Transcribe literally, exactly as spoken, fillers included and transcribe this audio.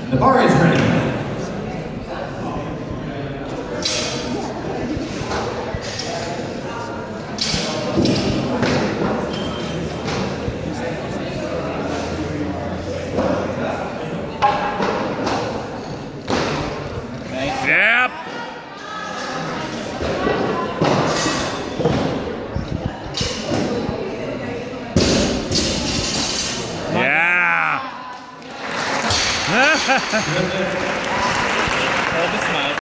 The bar is ready. Yep. Yeah. All the smiles.